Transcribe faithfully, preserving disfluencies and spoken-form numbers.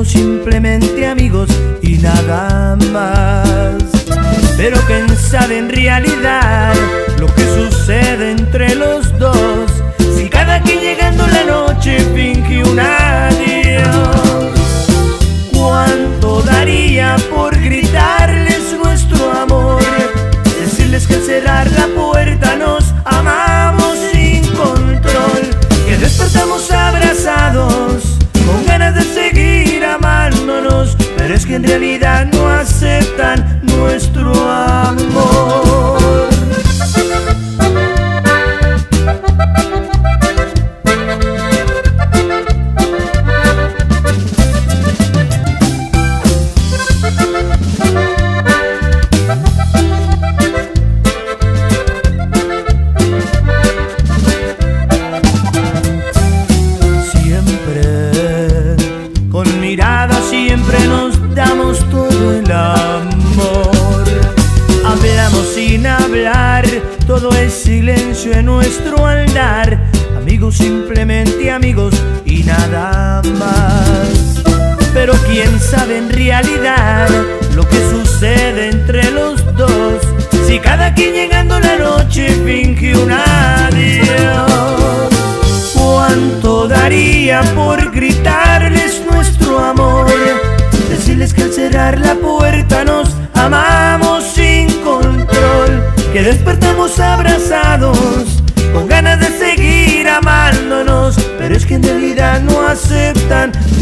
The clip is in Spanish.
amigos, simplemente amigos y nada más. Pero quién sabe en realidad lo que sucede entre los dos, si cada quien llegando la noche finge un adiós. ¿Cuánto daría por gritarles nuestro amor? Decirles que al cerrar la puerta nos amamos sin control, que despertamos abrazados con ganas de seguir amándonos, pero es que en realidad no aceptan nuestro amor. Siempre nos damos todo el amor. Hablamos sin hablar, todo es silencio en nuestro andar. Amigos, simplemente amigos y nada más. Pero quién sabe en realidad lo que sucede entre los dos, si cada quien llegando la noche finge un adiós. ¿Cuánto daría por gritarles nuestro amor? Decirles que al cerrar la puerta nos amamos sin control, que despertamos abrazados con ganas de seguir amándonos, pero es que en realidad no aceptan